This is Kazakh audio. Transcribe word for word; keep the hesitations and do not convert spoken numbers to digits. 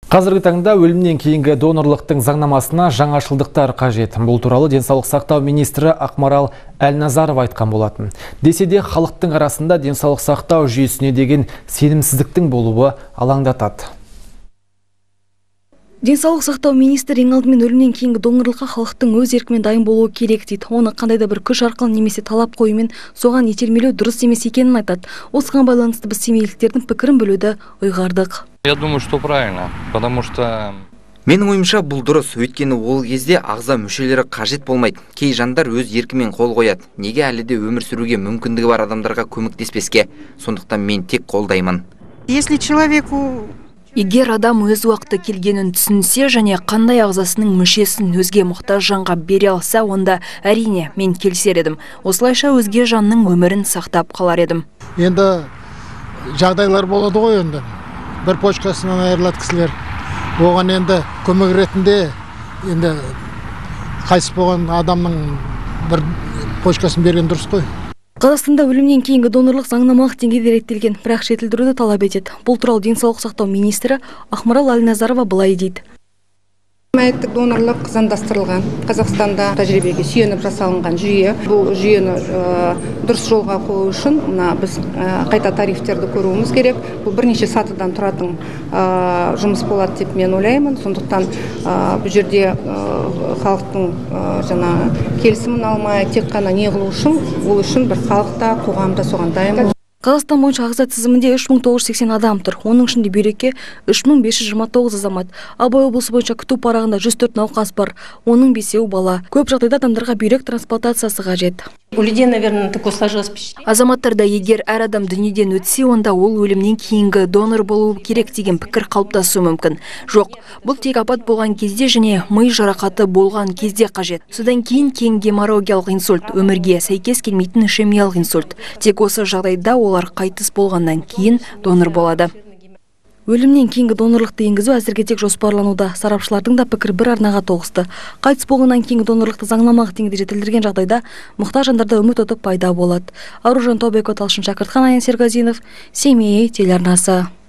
Қазіргі таңда өлімнен кейінгі донорлықтың заңнамасына жаңашылдықтар қажет. Бұл туралы денсаулық сақтау министрі Ақмарал Әлназарова айтқан болатын. Десе де халықтың арасында денсаулық сақтау жүйесіне деген сенімсіздіктің болуы алаңдатады. Денсаулық сақтау министрі ең алдымен өлімнен кейінгі донорлыққа халықтың өз еркімен дайын болуы керек дейді. Оны қандай да бір күш арқылы немесе талап қоюмен соған итермелеу дұрыс емес екенін айтады. Осыған байланысты біз семейліктердің пікірін білуді ұйғардық. Я думаю, что правильно, потому что... Менің ойымша бұл дұрыс, өйткені ол кезде ағза мүшелері қажет болмайды. Кей жандар өз еркімен қол қояды. Неге әлі де өмір сүруге мүмкіндігі бар адамдарға көмектеспеске? Сондықтан мен тек қолдаймын. Если человеку... Егер адам өз уақыты келгенін түсінсе және қандай ағзасының мүшесін өзге мұқтаж жанға бере алса, онда әрине мен келісер едім. Осылайша өзге жанның өмірін сақтап қалар едім. Енді жағдайлар болады ғой енді. Бір почкасынан айырылады кісілер. Оған енді көмек ретінде енді қайтыс болған адамның бір почкасын берген дұрыс қой. Қазақстанда өлімнен кейінгі донорлық заңнамалық деңгейде реттелген, бірақ жетілдіруді талап етеді. Бұл туралы денсаулық сақтау министрі Ақмарал Әлназарова былай дейді. Мәйіттік донорлық заңдастырылған. Қазақстанда тәжірибеге сүйеніп жасалынған жүйе. Бұл жүйені дұрыс жолға қою үшін мына біз қайта тарифтерді көруіміз керек. Бұл бірнеше сатыдан тұратын жұмыс болады деп мен ойлаймын. Сондықтан бұл жерде халықтың жаңа келісімін алмай тек қана не қылу үшін, ол үшін бір халықта, қоғамда соған дайын. Қазақстан бойынша ағза тізімінде үш мың тоғыз жүз сексен адам тұр. Оның ішінде бүйрекке үш мың бес жүз жиырма тоғыз азамат. Абай облысы бойынша күту парағында жүз төрт науқас бар. Оның бесеуі бала. Көп жағдайда адамдарға бүйрек трансплантациясы қажет. У людей, наверное, такое сложилось впечатление. Азаматтарда егер әр адам дүниеден өтсе, онда ол өлімнен кейінгі донор болуы керек деген пікір қалыптасуы мүмкін. Жоқ, бұл тек апат болған кезде және ми жарақаты болған кезде қажет. Содан кейін кең геморрагиялық инсульт, өмірге сәйкес келмейтін ишемиялық инсульт. Тек осы жағдайда олар қайтыс болғаннан кейін донор болады. Өлімнен кейінгі донорлықты енгізу әзірге тек жоспарлануда. Сарапшылардың да пікір бір арнаға тоғысты. Қайтыс болғаннан кейінгі донорлықты заңнамалық деңгейде жетілдірген жағдайда мұқтаж жандарда үміт отып пайда болады. Аружан Тобеко, Талшын Шәкіртхан, Аян Сергазинов, Семей телеарнасы.